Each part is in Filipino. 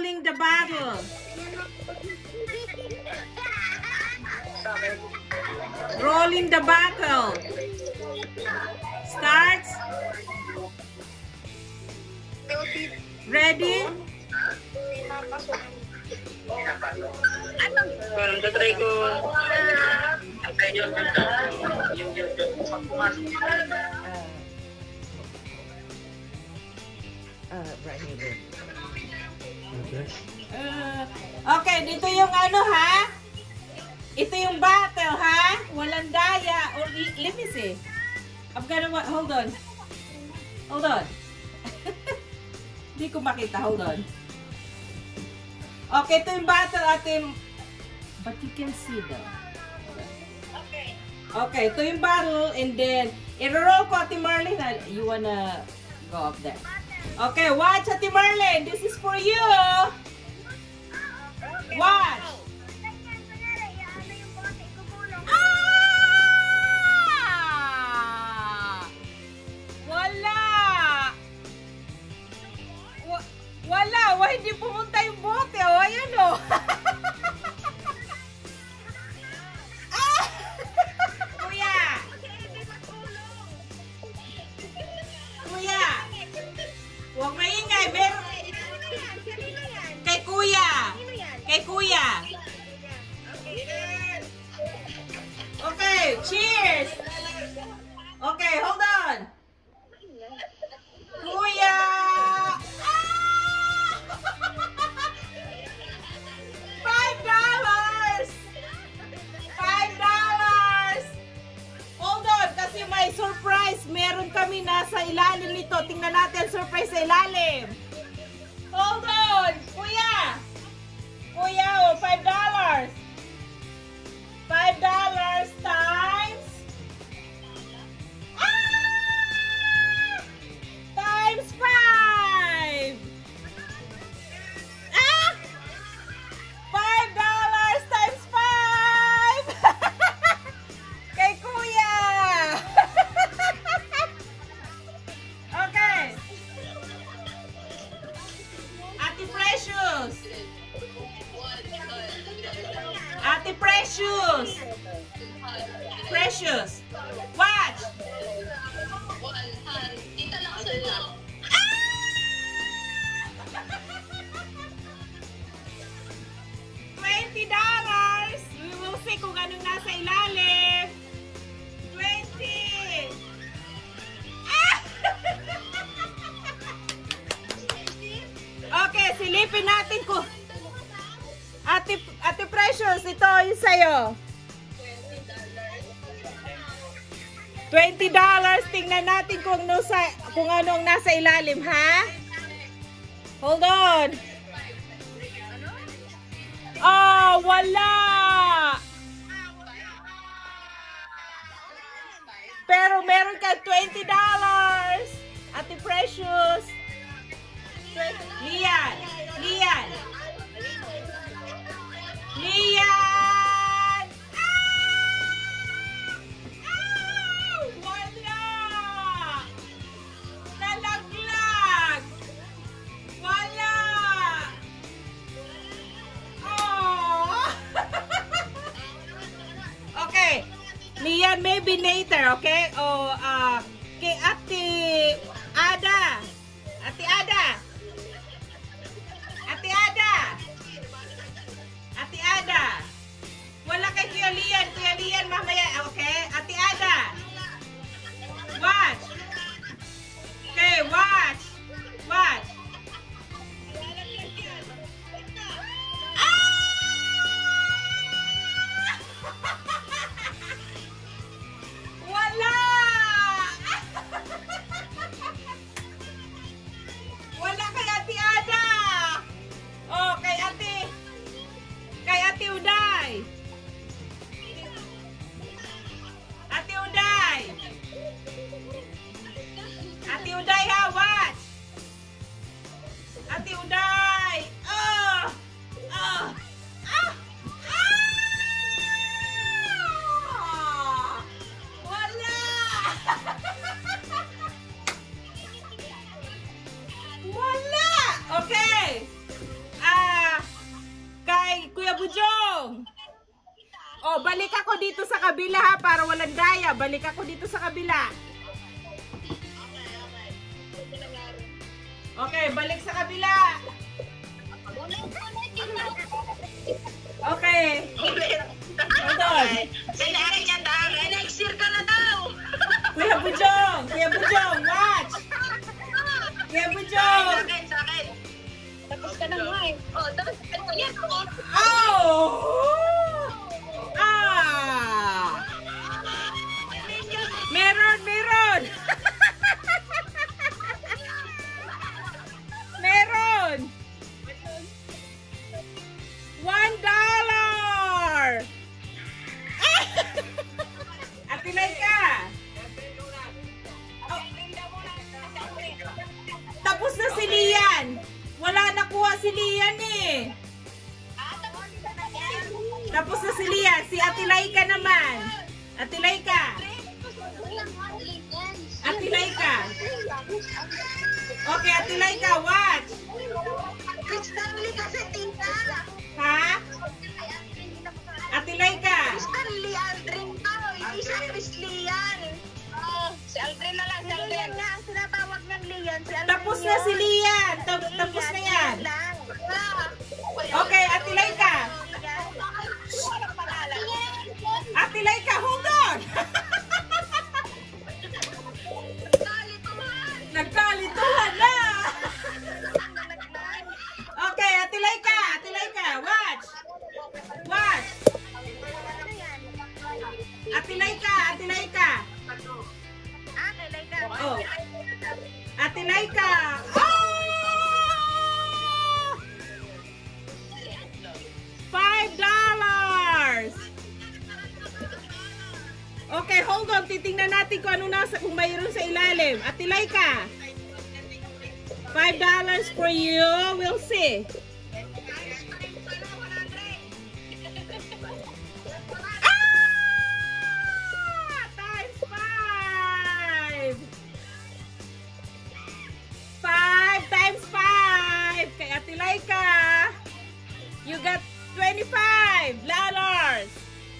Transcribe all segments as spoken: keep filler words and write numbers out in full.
rolling the bottle. Rolling the bottle. Starts. Ready? Parang tatry ko. Uh, right here. Okay. Uh, okay, dito yung ano ha? Ito yung bottle ha? Walang daya. Or, let me see. I'm gonna, hold on. Hold on. Hindi ko makita. Hold on. Okay, ito yung bottle atin. But you can see them. Okay. Okay, ito yung bottle and then i-roll ko Ate Marlene. You wanna go up there? Okay, watch Ate Marlene. This is for you. Watch. Ah! Wala. Wa wala. Wa, hindi pumunta yung bote. O, ayan o. Ah! Kuya. Kuya. Huwag maingay. Meron. Kay kuya. Kay kuya. Okay, cheers. Okay, hold on. Kuya. Ah! Five dollars. Five dollars. Hold on, kasi may surprise. Meron kami nasa ilalim nito. Tingnan natin surprise sa ilalim. Hold on, kuya. Kuya, oh, five dollars. Five dollars times. Ah! Times five. Ah! Five dollars times five. Kay kuya. Okay. Ate Precious. Ate Precious. Precious. Watch. twenty dollars. We will see kung anong nasa ilalim. twenty. Ah! Okay, silipin natin ko. Ate, Ate Precious, ito yung sa'yo. twenty dollars. Tingnan natin kung, nasa, kung anong nasa ilalim, ha? Hold on. Oh, wala. Pero meron ka twenty dollars. Ate Precious. Lian. Lian. Lian! Ah! Ah! Wala! Nalaglag! Wala! Oh! Okay. Lian, maybe later, okay? O, uh, kay Ate Ada. Ate Ada. Ate Ada. Ate Ada. Wala kay Kuya Lian. Kuya Lian mamaya. Okay? Ate Ada. Watch. Okay, watch. Watch. Ah! Wala! Oh, balik ako dito sa kabila ha, para walang daya. Balik ako dito sa kabila. Okay, balik sa kabila. Okay. Hold on. Sinari niya daw. Next year ka na daw. Kuya Bujong, Kuya Bujong, watch. Kuya Bujong. Sa akin, sa akin. Tapos ka na nga eh. Oh, tapos ka na yan. Oh! Ah! Meron, meron! Meron! One dollar! Atilay ka! Oh. Tapos na si Lian! Wala nakuha si Lian eh! Tapos na si Lian, si Atilay ka naman! Atilay ka! Atilay ka! Okay, Atilay ka, watch! Stanley kasi tinta. Ha? Atilay ka! Stanley Aldrin to. Hindi siya Chris Lian. Oh, si Aldrin na lang. Si Aldrin nga ang sinatawag ng Lian. Si Aldrin Tapos na si Lian! Tap- Tapos na yan! Okay, Atilay ka! Atilay ka, hold on! Nagkalituhan na! Okay, Atilay ka! Atilay ka! Watch! Watch! Atilay ka! Atilay ka! Oh! Atilay ka! Oh! Five dollars! Okay, hold on. Titingnan natin kung ano nasa, kung mayroon sa ilalim. Atilay ka! Five dollars for you. We'll see. Ah! Times five! Five times five! Kay Atilay ka! You got twenty-five dollars!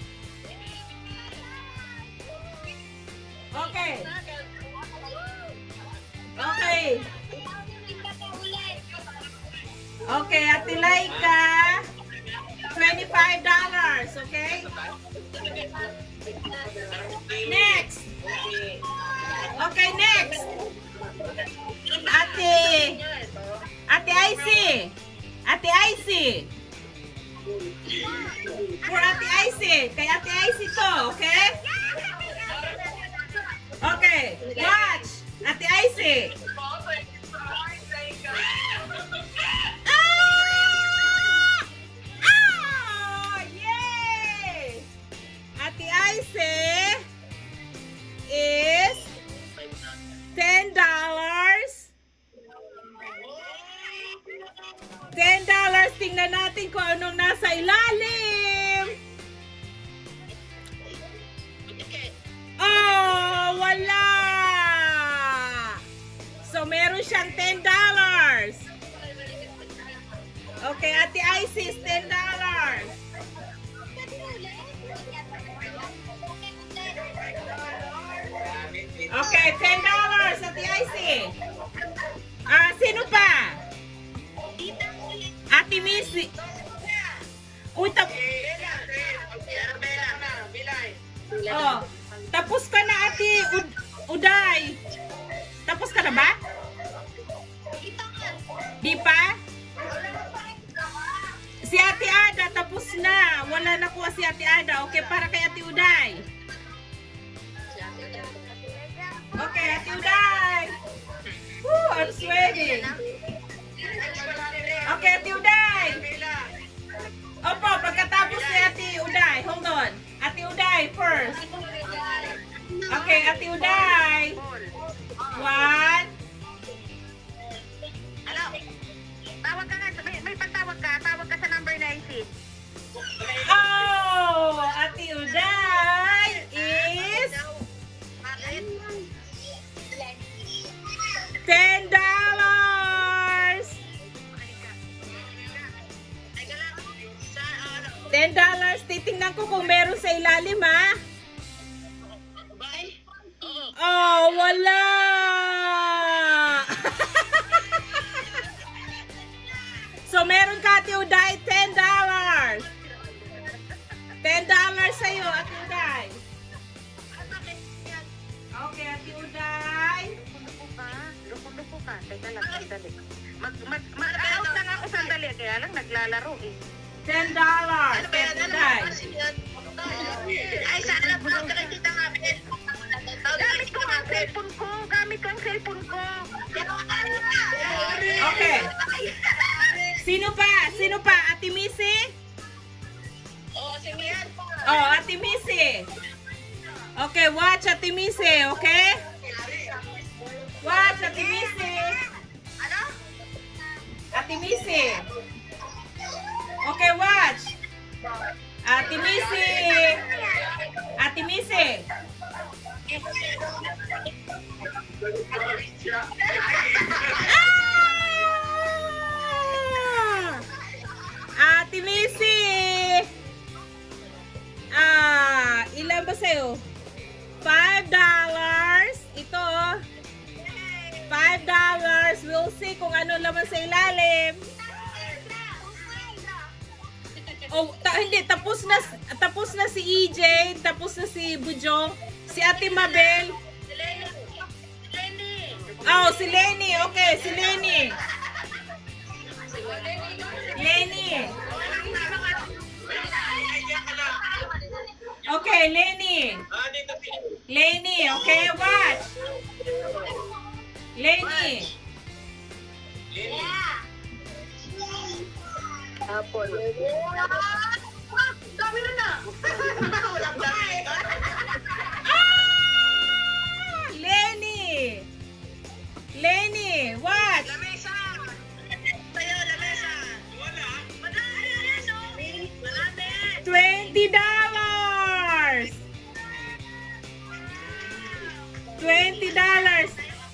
Okay. Okay. Okay, Atilay ka. twenty-five dollars, okay? Next. Okay, next. Ate. Ate Icy. Ate Icy. For Ate Icy. Kay Ate Icy to, okay? Okay, watch. Ate Icy. Ah! Ah! Yay! Ate Icy is ten dollars. ten dollars. Tingnan natin kung anong nasa ilalim. Oh, wala! So, meron siyang ten dollars. Okay, Ate Icy is ten dollars. Okay, ten dollars, Ate Icy. Ah, sino pa? Ate Missy. Uy, tap... Oh, tapos ka na, Ate Ud Uday. Tapos ka na ba? Di pa? Si Ate Ada, tapos na. Wala na kuha si Ate Ada. Okay, para kay Ate Uday. Okay, Ate Uday. Woo, I'm sweating. Okay, Ate Uday. Opo, pagkatapos ni Ate Uday. Hold on. Ate Uday first. Okay, Ate Uday. One. Hello. Tawag ka nga. May, may pagtawag ka. Tawag ka sa number nineteen. Oh, Ate Uday is ten dollars. Teka lang. Sa, ano, ten dollars. Titingnan ko kung meron sa ilalim, ha? Oh, wala! So, meron ka, Ate Uday, ten dollars. ten dollars sa'yo, Ate Uday. Okay, Ate Uday. Lupo ka. Lupo-lupo ka. Teka lang, sandali. Mag-out lang ako sandali. Kaya lang naglalaro eh. ten dollars. ten Uday. Ay, sana po ka na kita mabel. Gamit ko ang cellphone ko. Gamit ko ang cellphone ko. Okay. Sino pa? Sino pa? Ate Missy? Oo, si Mian. Oh, Ate Missy. Okay, watch Ate Missy, okay? Watch Ate Missy. Ano? Ate Missy. Okay, watch. Ate Missy. Ate Missy. Ah! Ate Missy. Ah, ilan ba sa'yo? five dollars. Ito, five dollars. We'll see kung ano laman sa ilalim. Oh, ta hindi, tapos na, tapos na si E J, tapos na si Bujong, si Ate Mabel. Oh, si Lenny. Okay, si Lenny. Lenny. Okay, Lenny. Lenny, okay, watch. Lenny. Apple. Dami na na. Walang dami. Ah! Lenny. Lenny, watch. Lamesa. Tayo, lamesa. Wala. Madami na yan, no? Marami. twenty dollars. twenty dollars.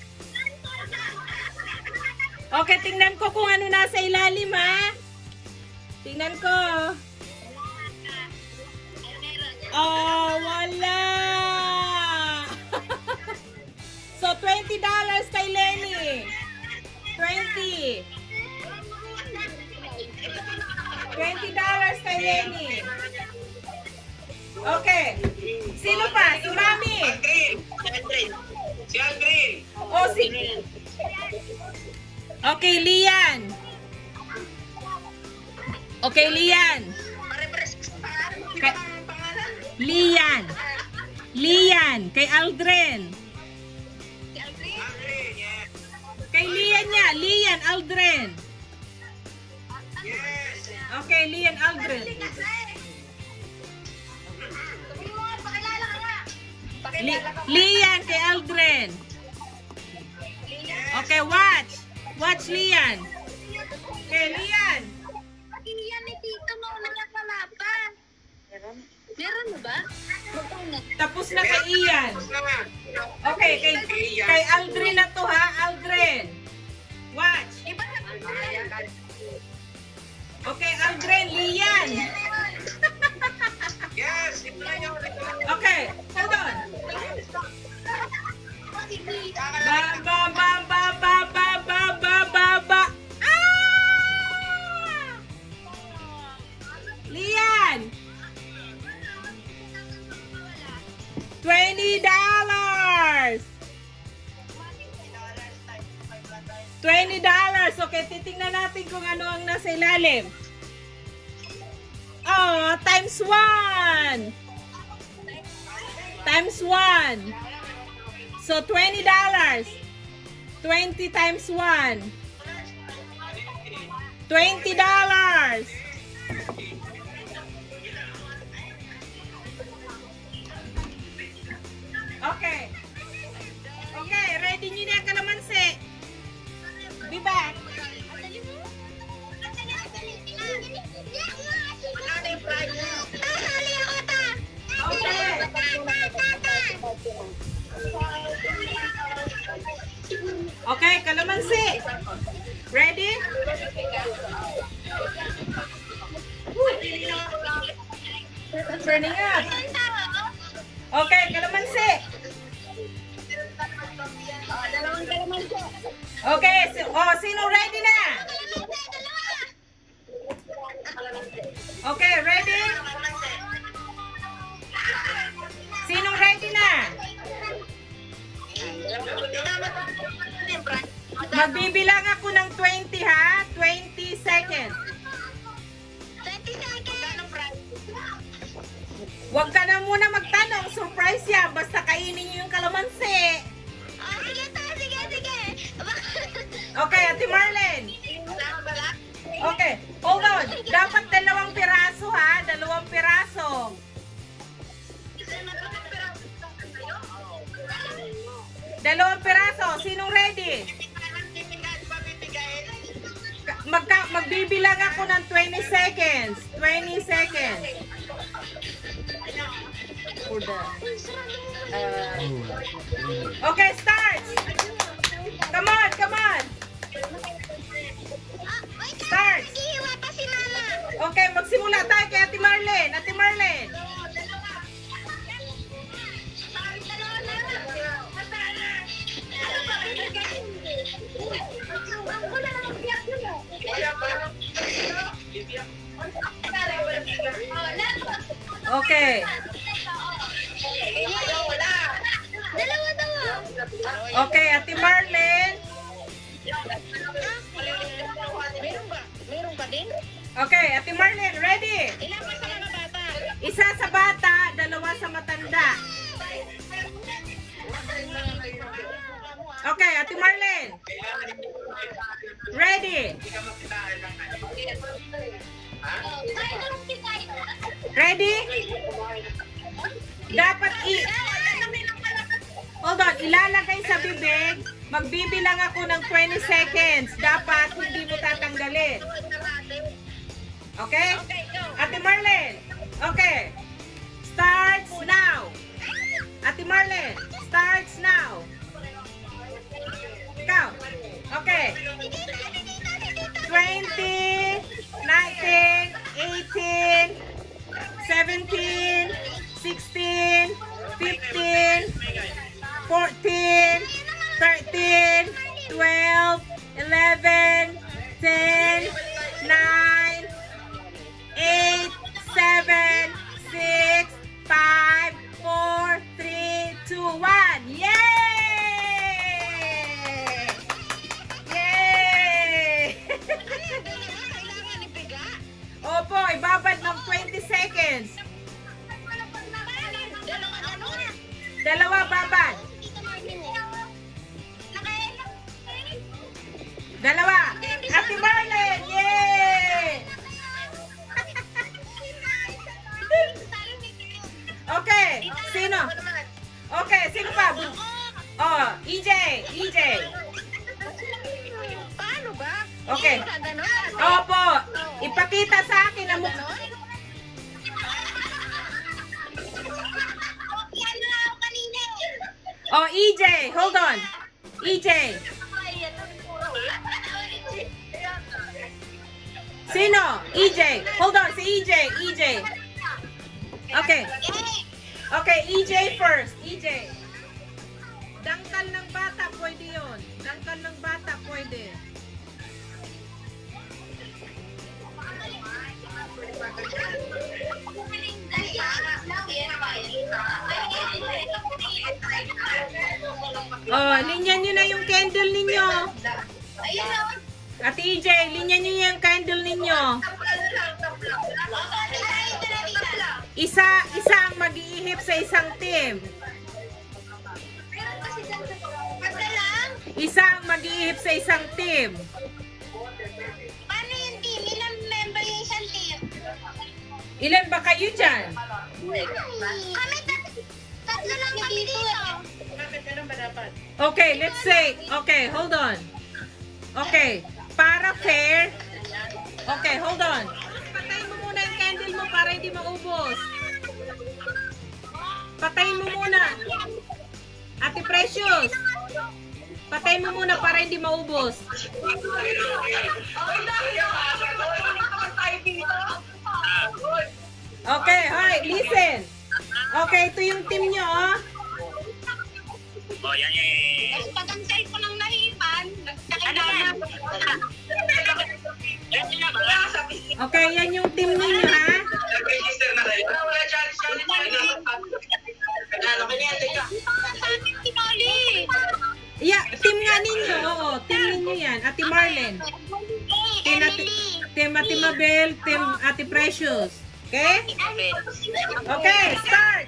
Okay, tingnan ko kung ano nasa ilalim, ha? Tingnan ko. Oh, wala. So, twenty dollars kay Lenny. twenty. twenty dollars kay Lenny. Okay. Sino pa? Si Mami. Si Aldrin. O, si... Okay, Lian. Okay, Lian. Kay... Lian. Lian. Kay Aldrin. Kay Lian niya. Lian Aldrin. Okay, Lian Aldrin. Li Lian kay Aldrin. Okay, watch. Watch Lian. Okay, Lian. Iyan ni Tito mo nangapalapan. Meron? Meron mo ba? Tapos na kay Ian. Okay, kay, kay Aldrin na to, ha? Aldrin. Watch. Okay, Aldrin, Lian. Yes! Okay, hold on. Ba, ba, ba, ba, ba, ba, ba, ba, ba, ba. Ah! Lian. twenty dollars. twenty dollars. Okay, titingnan natin kung ano ang nasa ilalim. Oh, times one. Times one. So, twenty dollars. twenty times one. twenty dollars. Okay. Okay, ready nyo na kalamansi. Be back. Okay. Okay, kalamansi. Ready? Woo. turning up. Okay, kalamansi. Dalawang kalamansi. Okay, si oh, sino ready na? Okay, ready? Sinong ready na? Magbibilang ako ng twenty ha? twenty seconds. twenty seconds. Huwag ka na muna magtanong. Surprise yan. Basta kainin niyo yung kalamansi. Oh, sige to, sige, sige. Okay, Ate Marlene. Okay, hold on. Dapat dalawang piraso ha? Dalawang piraso. Dalawang piraso. Sinong ready? Magka, magbibilang ako ng twenty seconds. twenty seconds. For the, uh, okay, start. Come on, come on. Start. Hihiwa pa si Mama. Okay, magsimula tayo kay Ate Marlene. Ate Marlene. Okay. Dalawa daw. Okay, Ate Marlene. Meron ba? Meron ka din? Okay, Ate Marlene, ready? Ilan pa sa mga bata? Isa sa bata, dalawa sa matanda. Okay, Ate Marlene. Ready? Ready? Dapat i... Hold on, ilalagay sa bibig. Magbibilang ako ng twenty seconds. Dapat hindi mo tatanggalin. Okay? Ate Marlene. Okay. Starts now. Ate Marlene, starts now. Ikaw. Okay. twenty, nineteen, eighteen, seventeen, sixteen, fifteen, fourteen, thirteen, twelve, eleven, ten, nine, eight, seven, six, five, four, three, two, one. Yay! Yay! Opo, ibabad ng twenty seconds. Dalawa babad. Dalawa. Ate Marlene, yay! Okay, sino? Okay, sino pa? Oh, E J, E J. Paano ba? Okay. Opo, ipakita sa akin ang mukha. Oh, E J, hold on. E J. Sino? E J. Hold on, si E J, E J. Okay. Okay, E J first. E J. Dangkal ng bata, pwede yun. Dangkal ng bata, pwede. Oh, linyan nyo na yung candle ninyo. Ate E J, linyan nyo yung candle ninyo. Isa, isa ang mag-iihip sa isang team. Isa ang mag-iihip sa isang team. Paano yung team? Ilan member yung isang team? Ilan ba kayo dyan? Kami tatlo lang kami dito. Okay, let's say, okay, hold on. Okay, para fair. Okay, hold on. Patayin mo muna yung candle mo para hindi maubos. Patayin mo muna. Ate Precious. Patayin mo muna para hindi maubos. Okay, alright, listen. Okay, ito yung team nyo, oh. Oh, yan yan. Tapos pag ang cellphone ang nahipan, Ano yan? Yan yan ba? Okay, yan yung team ninyo, ha? Nag-register na kayo? Wala challenge challenge. Ano ka niya? Teka. Sinoli. Yeah, team nga ninyo, oo. Team ninyo yan. Ate Marlene. Team Ate, team Ate Mabel, team Ate Precious. Okay? Okay, start!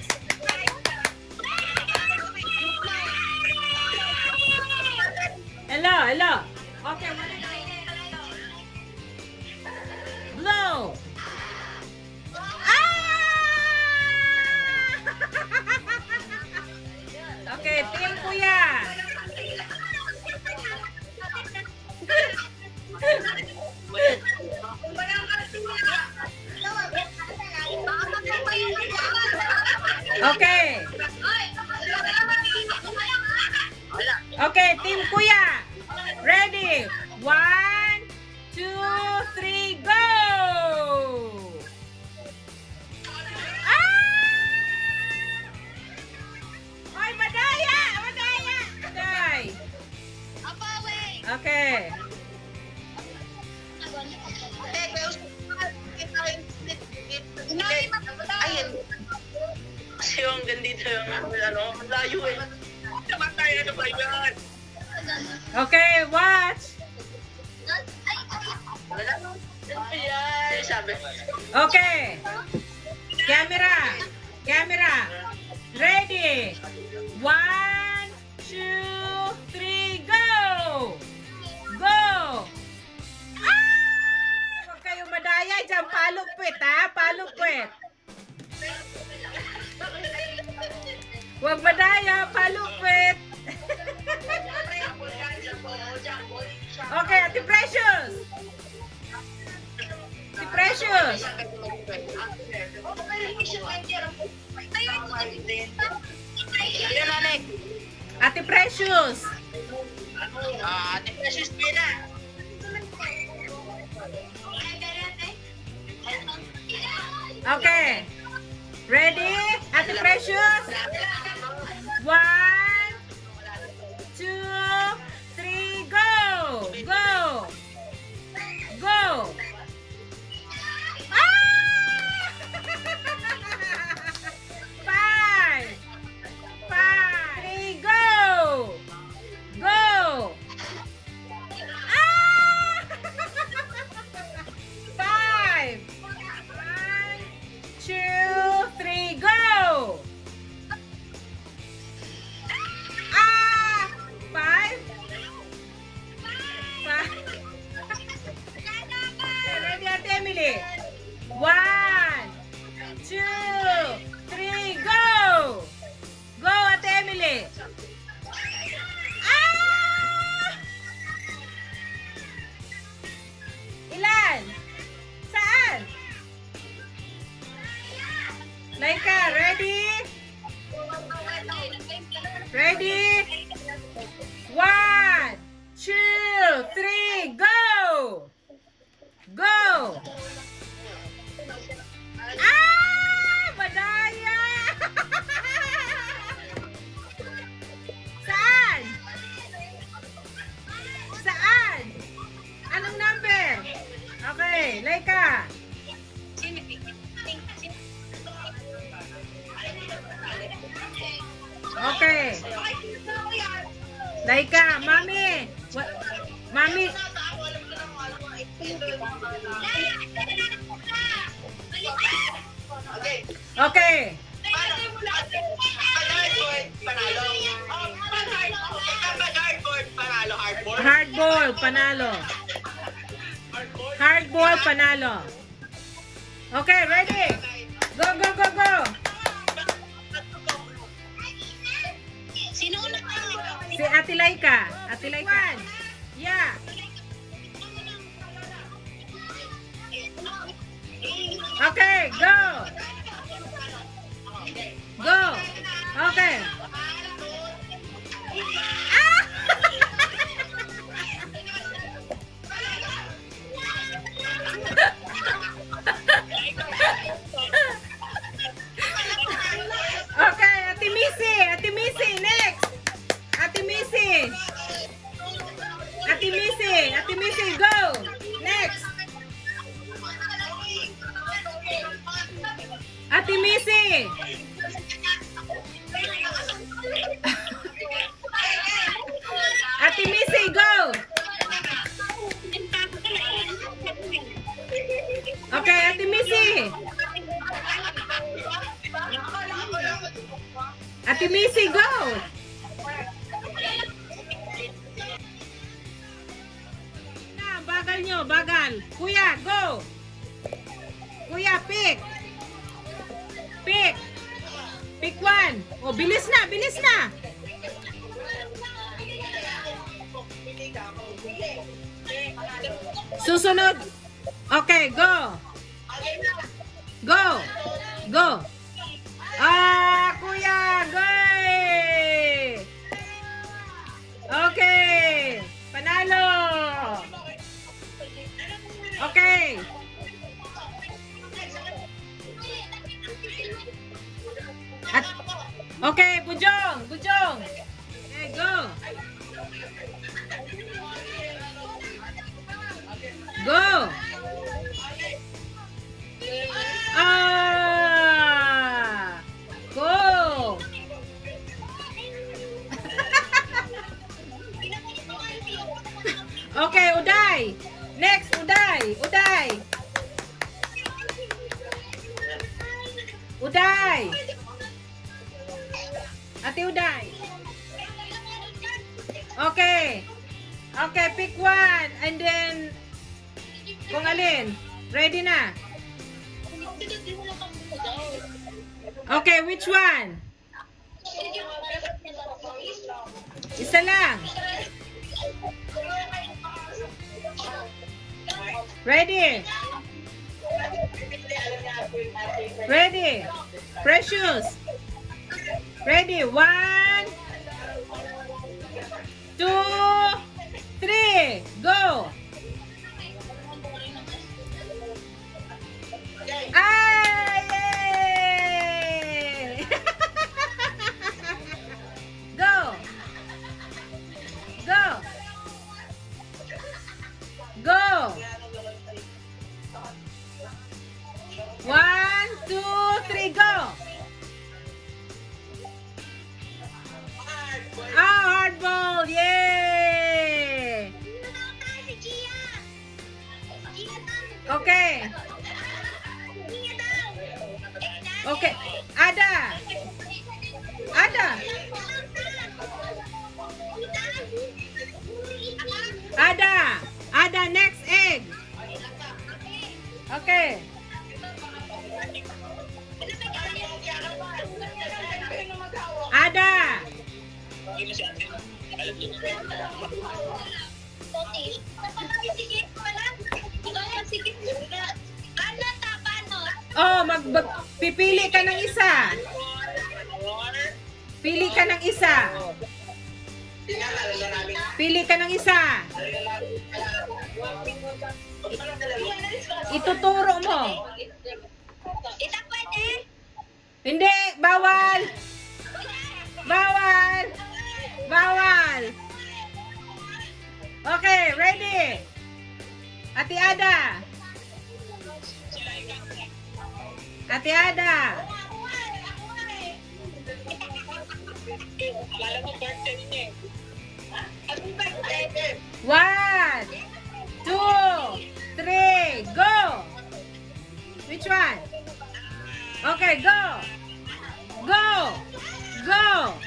Hello, hello. Okay. Blow. Ah! Okay, team kuya. Okay. Okay, team kuya. Ready? One, two, three, go! Ah! Ay, madaya! Madaya! Maday! Okay. Ayun. Kasi yung gandito yung ano, layo eh. Naman tayo, ano ba yan? Okay, watch. Ayan, sabi. Okay. Camera. Camera. Ready. One, two, three, go! Go! Ah! Huwag kayo madaya dyan. Palupit, ha? Palupit. Huwag madaya. Palupit. Okay, Ate Precious. Ate Precious. Yan, Anek. Ate Precious. Ah, Ate Precious, pina. Okay. Ready? Ate Precious? One, two, three, go! Go! Go! Ah! Five! Five! Three, go! Go! Ah! Five! One, two, three, go! Ah! Five? Five? Ready, Ate Emily? One, two, three, go! Go, Ate Emily! Ah! Ilan? Saan? Laika, ready? Ready? One, two, three, go! Go! Ah! Madaya! Saan? Saan? Anong number? Okay, Laika. Okay. Laika, Mami. What? Mami. Okay. Okay. Pag-hardboard, panalo. Pag-hardboard, panalo. Hardboard. Hardball, panalo. Hardball, panalo. Okay, ready? Go, go, go, go. Sino una ka? Si Ate Laika. Ate Laika. Yeah. Okay, go. Go. Okay. Ah! Missy. Ate Missy, go. Na, bagal nyo, bagal. Kuya, go. Kuya, pick. Pick. Pick one. Oh, bilis na, bilis na. Susunod. Okay, go. Go. Go. Ah, kuya, go. Okay. Panalo. Okay. At, okay, Bujong, Bujong. Okay, go. Go. Ah. Go. Okay, Uday. Next, Uday. Uday. Uday. Ate Uday. Okay. Okay, pick one. And then, kung alin. Ready na? Okay, which one? Isa lang. Ready? Ready? Precious. Ready? One, two, three. Go. Ah, yay! Go. Go. Go. One, two, three, go. Ah, hard ball. Yay! Okay. Okay. Ada. Ada. Ada. Ada next egg. Okay. Ada. Oh, mag, mag pipili ka ng isa. Pili ka ng isa. Pili ka ng isa. Ituturo mo. Ita pwede? Hindi, bawal. Bawal. Bawal. Okay, ready. Ate Ada. Ate Ada. One, two, three, go. Which one? Okay, go. Go. Go.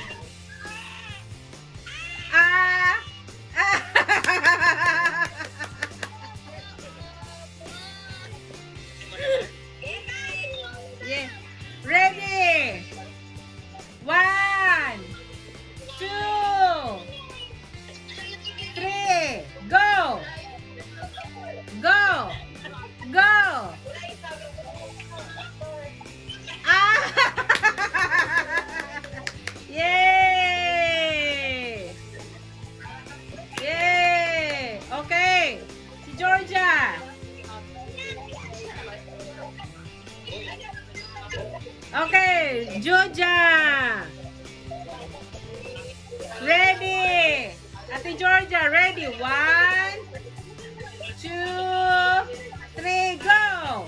Ah. Yeah. Ready. One, two, three, go. Go. Go. Ah. Yay. Yay. Okay. Si Georgia. Okay, Georgia. Ready. Ate Georgia, ready. One, two, three, go.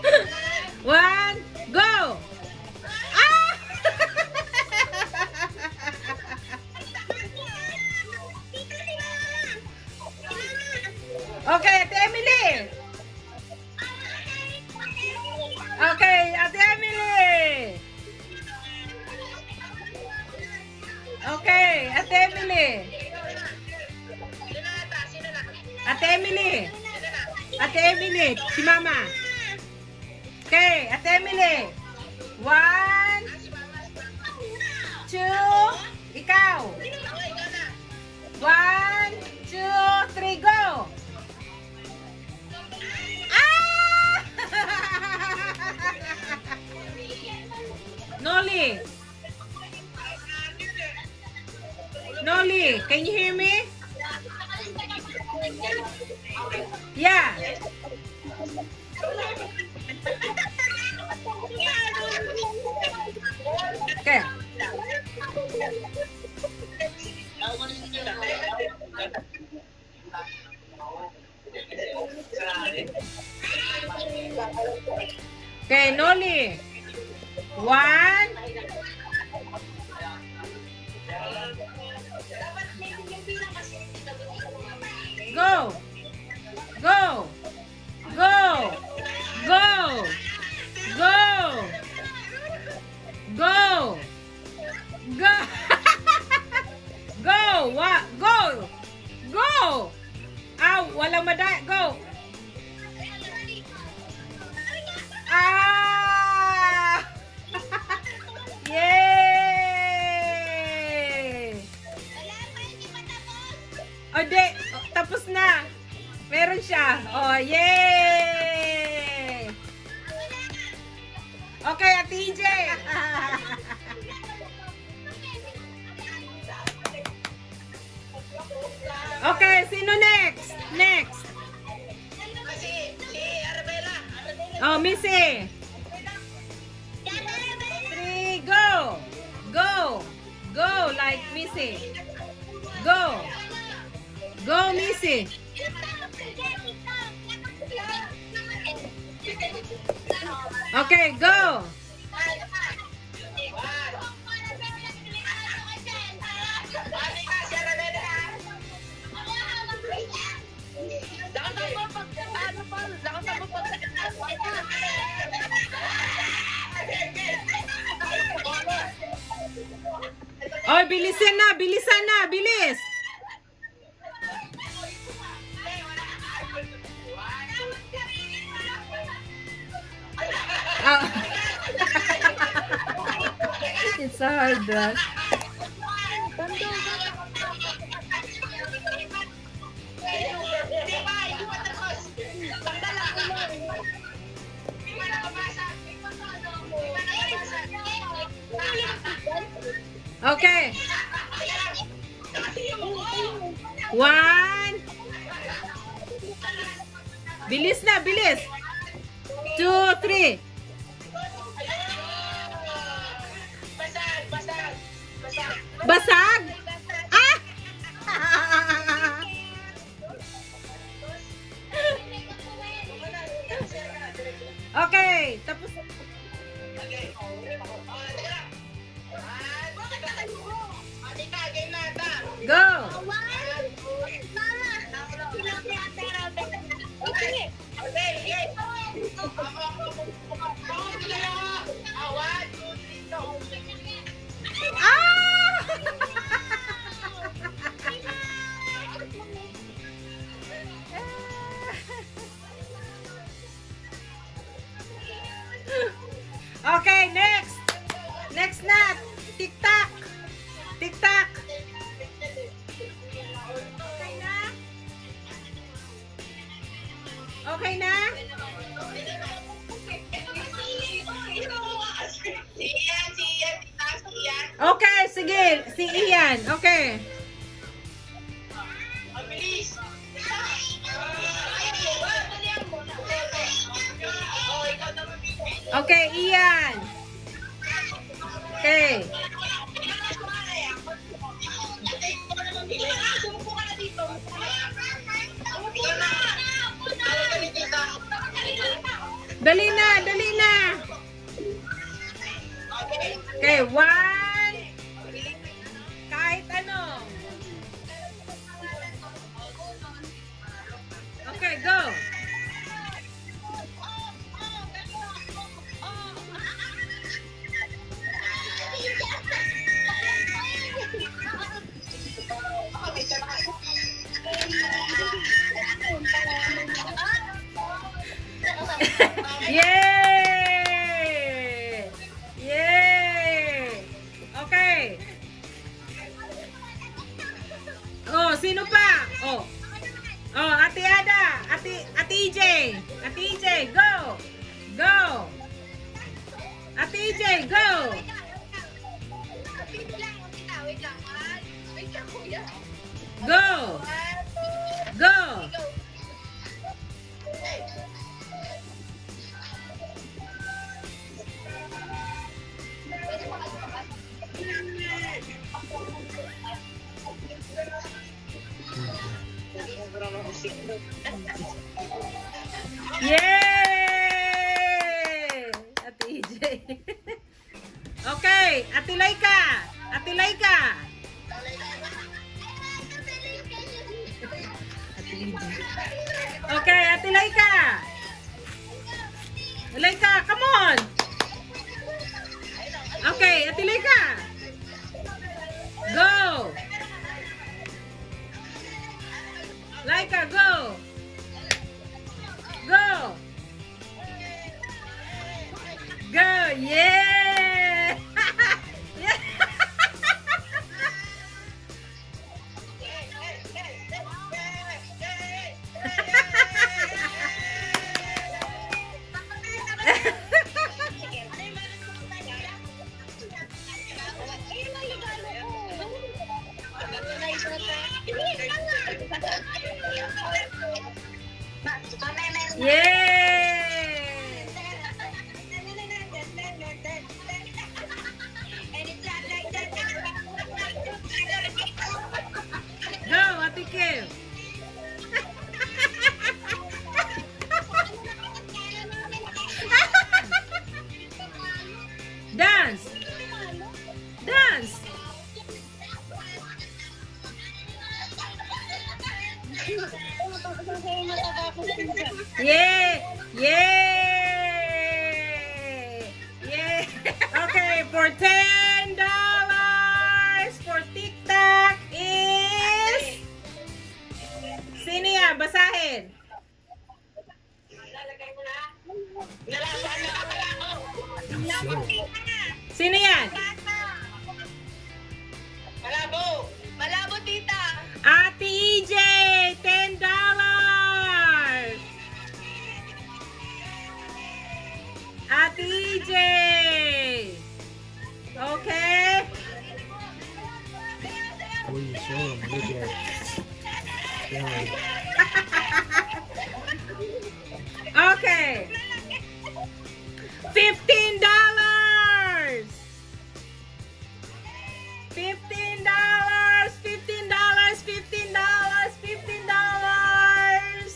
One, go! Ah! Okay, Ate Emily. Okay, Ate Emily. Okay, Ate Emily. Ate Emily. Ate Emily, si Mama. Okay, Ate Emily. One, two, ikaw. One, two, three, go. Ah! Noli. Noli, can you hear me? Yeah. Okay. Okay, Noli. One. Go. Go. Go. Go. Go. Go. Go. Go. What? Go. Go. Ow, walang madaya. Go. Ah! Yay! O, di. Oh, tapos na. Meron siya. Oh, yay! Okay, Ate E J. Okay, sino next? Next. Oh, Missy. Three, go. Go. Go like Missy. Go. Go, Missy. Okay, go. Oh, bilisan na, bilisan na, bilis. Oh. It's a hard one. Okay. One. Bilis na, bilis. Two, three. Basag? Ah! Okay, tapos. Go. Okay, next. Next na. Tik-tak. Tik-tak. Okay na? Okay na? Okay, sige. Si Ian. Okay. Okay, Ian. Okay. Dali na, dali na. Okay, one. Kahit ano. Okay, go. Yay! Yay! Okay. Oh, sino pa? Oh. Oh, Ate Ada, Ate Ate E J. Ate E J, go. Go. Ate E J, go. Wait lang, tita. Wait lang. Wait lang, kuya. Go. Go. Yay! Ate E J. Okay, Ate Laika. Ate Laika. Ate E J. Okay, Ate Laika. Laika, come on. Okay, Ate Laika. Go. Laika, go. Go. Go. Yeah. Yeah. Go, Ate Kim. Dance. Dance. Yeah. Yeah. Yeah. Okay, for ten dollars for TikTok is sino yan? Basahin. Sino yan? Malabo. Malabo, tita. Ate E J, ten dollars. Ate E J. Okay. What are you showing? Look at it. Okay. Fifteen dollars. Fifteen dollars. Fifteen dollars. Fifteen dollars. Fifteen dollars.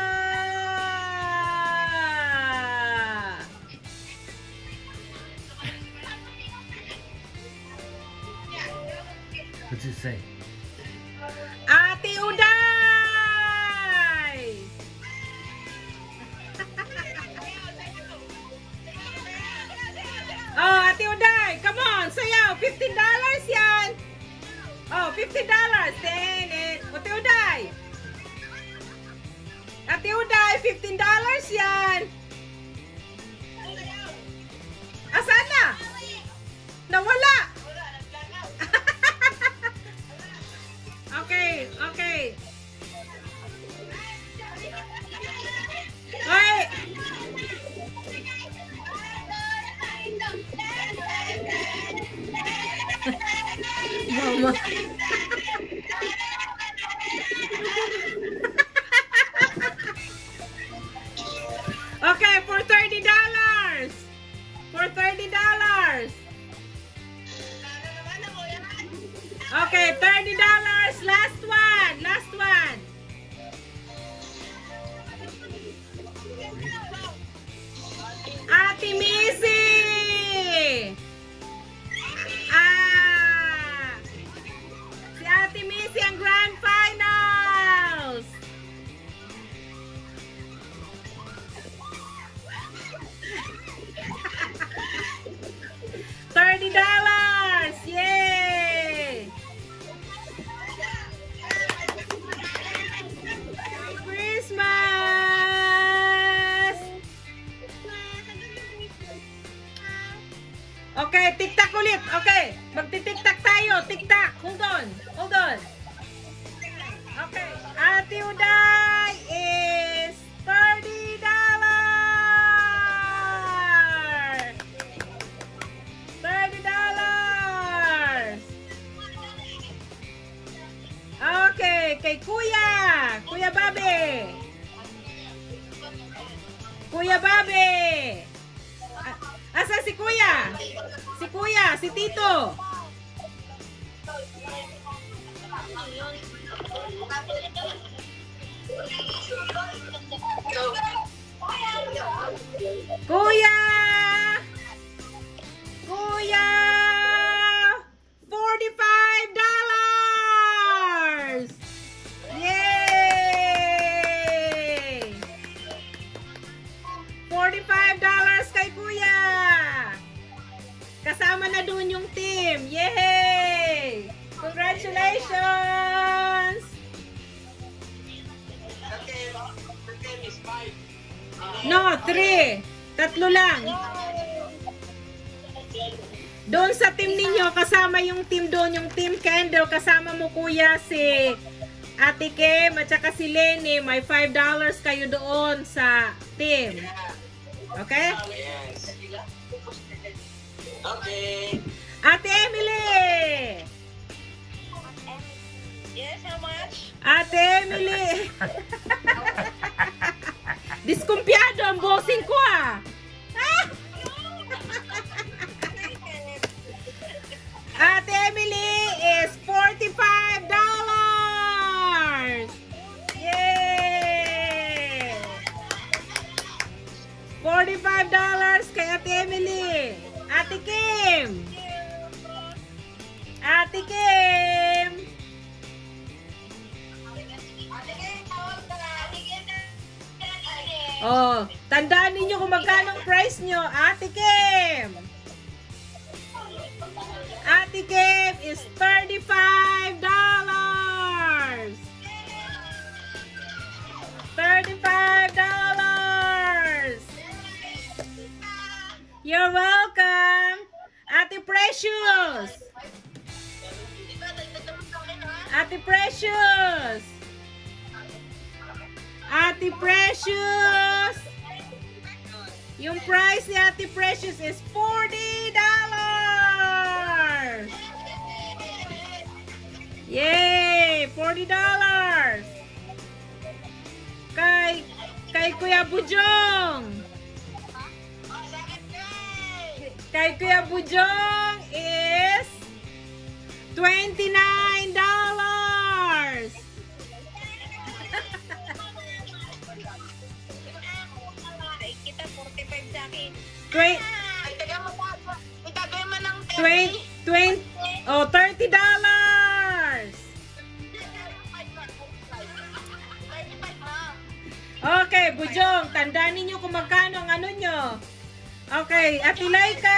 What'd you say? Ate Uday. Oh, Ate Uday, come on, sayaw. Fifteen dollars yan. Oh, fifty dollars. Then, eh, Ate Uday. Ate Uday, fifteen dollars yan. Asan na? Nawala. Okay, okay. Wait. Mama. Okay, tiktak ulit. Okay, magtitiktak tayo. Tiktak. Hold on. Hold on. Okay. Ate Uday is thirty dollars. thirty dollars. Okay, kay Kuya. Kuya Bobby. Kuya Bobby. Asa si Kuya? Si Kuya, si Tito. Kuya! Kuya! forty-five dollars! Yay! forty-five dollars kay Kuya! Kasama na dun yung team. Yay! Congratulations! No, three. Tatlo lang. Doon sa team ninyo, kasama yung team doon, yung team Candle, kasama mo Kuya si Ate Kim at saka si Lenny. May five dollars kayo doon sa team. Okay? Okay. Ate Emily! Yes, how much? Ate Emily! Diskumpiyado ang bossing ko ah! Ate Emily is forty-five dollars! Yay! forty-five dollars kay Ate Emily! Ate Kim! Ate Kim! Oh, tandaan ninyo kung magkano ang price nyo. Ate Kim! Ate Kim is thirty-five dollars! thirty-five dollars! You're welcome! Ate Precious! Ate Precious! Ate Precious! Yung price ni Ate Precious is forty dollars! Yay! forty dollars! Kay, kay Kuya Bujong! Kay Kuya Bujong is twenty-nine dollars! Kita forty-five sa akin. Twenty, Ay, taga mo pa. Itagay mo ng twenty, twenty, oh, thirty dollars! Okay, Bujong, tandaan ninyo kung magkano ang ano nyo. Okay, Ate Laika!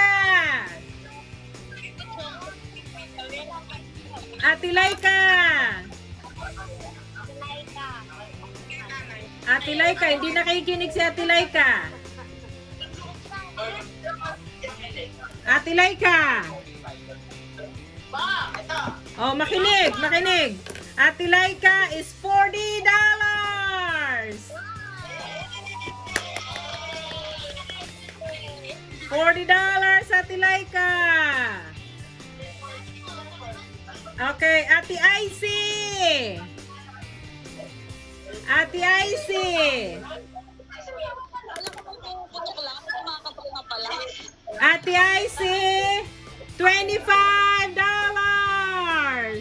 Ate Laika! Ate Laika, hindi nakikinig si Ate Laika. Ate Laika! Oh, makinig, makinig. Ate Laika is forty dollars! forty dollars, Ate Laika! Okay, Ate Icy! Ate Icy! Ate Icy! twenty-five dollars!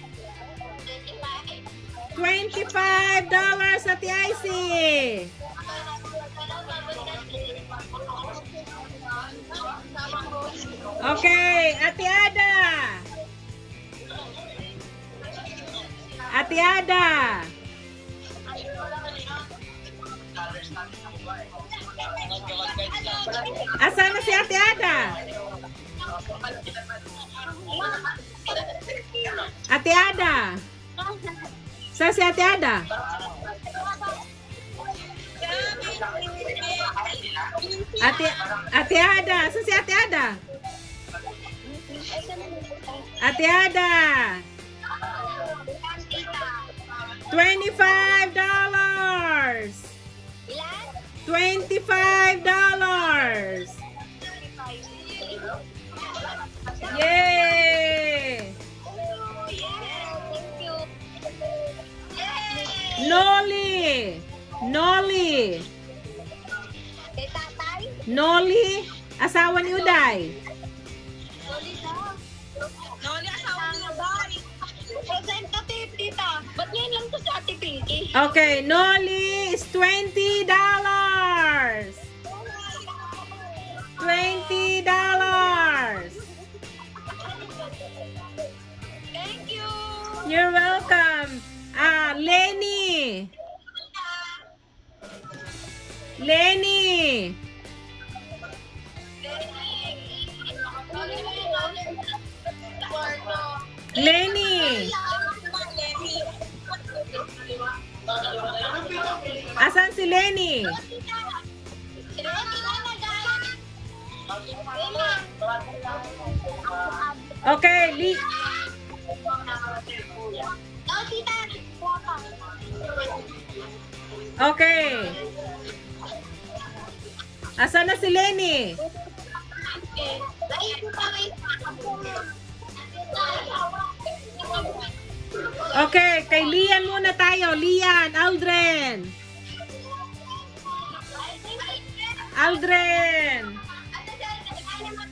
twenty-five dollars, Ate Icy! Okay, Ate Ada! Ate Ada! Asan na si Ate Ada? Ate Ada? Saan si Ate Ada? Ate, Ate Ada? Saan si Ate Ada? Ate Ada. twenty-five dollars. Ilan? twenty-five dollars. Yay! Oh, yes. Thank you. Yay! Noli. Noli. Kay tatay? Noli. Asawa ni Uday. Noli na. Noli, asawa ni Uday. Representative, tita. Ba't ngayon lang to sa Ate Pinky? Okay, Noli is twenty dollars. twenty dollars. Thank you. You're welcome. Ah, Lenny. Lenny. Lenny. Asan si Lenny? Okay, Li. Okay. Asan na si Lenny? Okay, kay Lian muna tayo. Lian, Aldrin. Aldrin.